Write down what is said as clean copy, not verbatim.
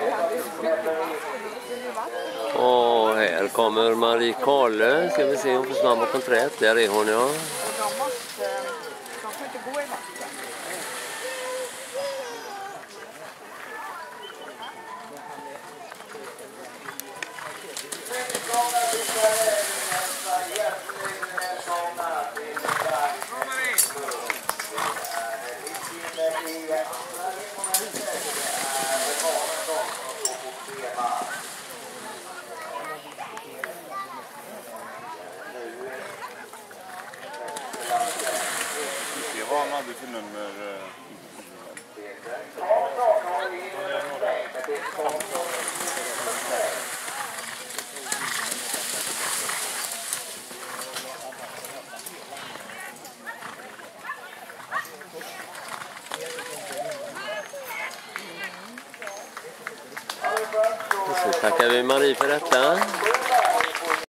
Och här kommer Marie Kahrle. Ska vi se, hon får snabba porträtt. Där är hon, ja. De får inte gå i vatten. Vad han hade för nummer? Så tackar vi Marie för detta.